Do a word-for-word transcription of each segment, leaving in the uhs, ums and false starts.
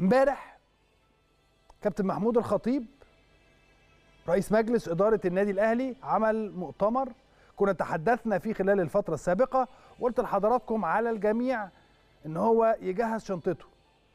امبارح كابتن محمود الخطيب رئيس مجلس إدارة النادي الأهلي عمل مؤتمر كنا تحدثنا فيه خلال الفترة السابقة، وقلت لحضراتكم على الجميع إن هو يجهز شنطته،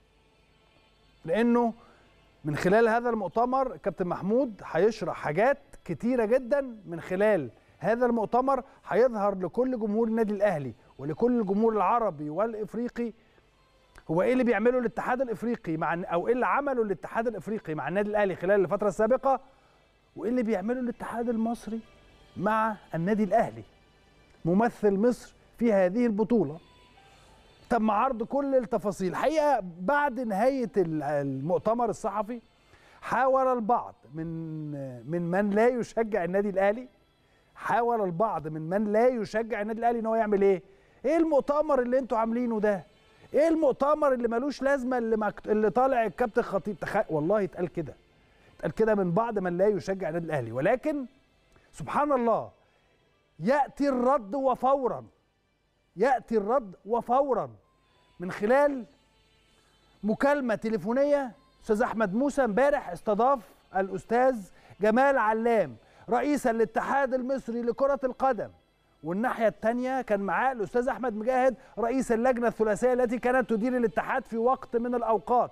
لأنه من خلال هذا المؤتمر كابتن محمود هيشرح حاجات كتيرة جدا. من خلال هذا المؤتمر هيظهر لكل جمهور النادي الأهلي ولكل الجمهور العربي والإفريقي هو ايه اللي بيعمله الاتحاد الافريقي مع او ايه اللي عمله الاتحاد الافريقي مع النادي الاهلي خلال الفتره السابقه، وايه اللي بيعمله الاتحاد المصري مع النادي الاهلي ممثل مصر في هذه البطوله. تم عرض كل التفاصيل. الحقيقه بعد نهايه المؤتمر الصحفي حاول البعض من من من لا يشجع النادي الاهلي حاول البعض من من لا يشجع النادي الاهلي ان هو يعمل ايه؟ ايه المؤتمر اللي انتوا عاملينه ده؟ ايه المؤتمر اللي ملوش لازمه اللي مكت... اللي طالع الكابتن خطيب؟ تخ... والله اتقال كده اتقال كده من بعض من لا يشجع النادي الاهلي، ولكن سبحان الله ياتي الرد وفورا ياتي الرد وفورا من خلال مكالمه تليفونيه. استاذ احمد موسى امبارح استضاف الاستاذ جمال علام رئيس الاتحاد المصري لكره القدم، والناحية الثانية كان معاه الأستاذ أحمد مجاهد رئيس اللجنة الثلاثية التي كانت تدير الاتحاد في وقت من الأوقات.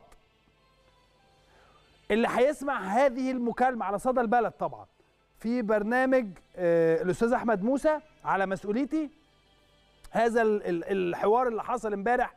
اللي هيسمع هذه المكالمة على صدى البلد طبعا في برنامج آه الأستاذ أحمد موسى على مسؤوليتي هذا الحوار اللي حصل امبارح،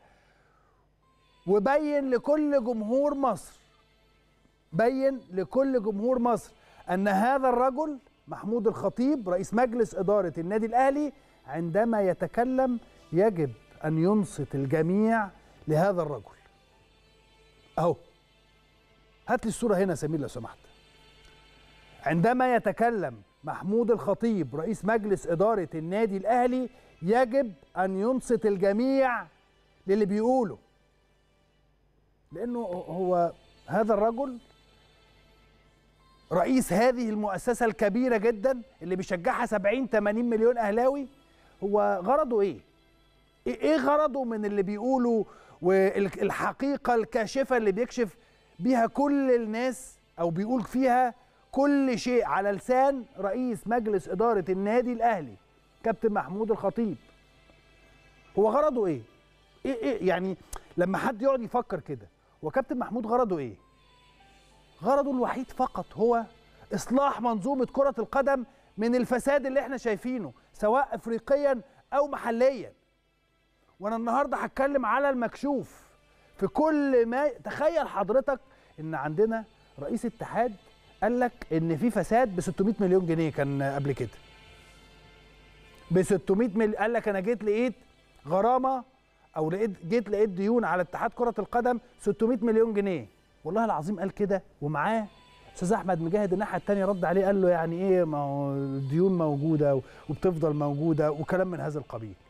وبين لكل جمهور مصر بين لكل جمهور مصر أن هذا الرجل محمود الخطيب رئيس مجلس إدارة النادي الأهلي عندما يتكلم يجب أن ينصت الجميع لهذا الرجل. أهو هات لي الصورة هنا سمير لو سمحت. عندما يتكلم محمود الخطيب رئيس مجلس إدارة النادي الأهلي يجب أن ينصت الجميع للي بيقوله، لأنه هو هذا الرجل رئيس هذه المؤسسة الكبيرة جدا اللي بيشجعها سبعين ثمانين مليون أهلاوي. هو غرضه إيه؟ إيه غرضه من اللي بيقوله والحقيقة الكاشفة اللي بيكشف بيها كل الناس أو بيقول فيها كل شيء على لسان رئيس مجلس إدارة النادي الأهلي كابتن محمود الخطيب؟ هو غرضه إيه؟ إيه, إيه يعني لما حد يقعد يفكر كده وكابتن محمود غرضه إيه؟ غرضه الوحيد فقط هو إصلاح منظومة كرة القدم من الفساد اللي احنا شايفينه سواء أفريقيا أو محليا. وأنا النهاردة هتكلم على المكشوف في كل ما. تخيل حضرتك إن عندنا رئيس اتحاد قال لك إن في فساد ب ستمائة مليون جنيه كان قبل كده. ب ستمائة مليون قال لك أنا جيت لقيت غرامة أو لقيت جيت لقيت ديون على اتحاد كرة القدم ستمائة مليون جنيه. والله العظيم قال كده، ومعاه استاذ احمد مجاهد الناحيه الثانيه رد عليه قال له يعني ايه، ما هو الديون موجوده وبتفضل موجوده وكلام من هذا القبيل.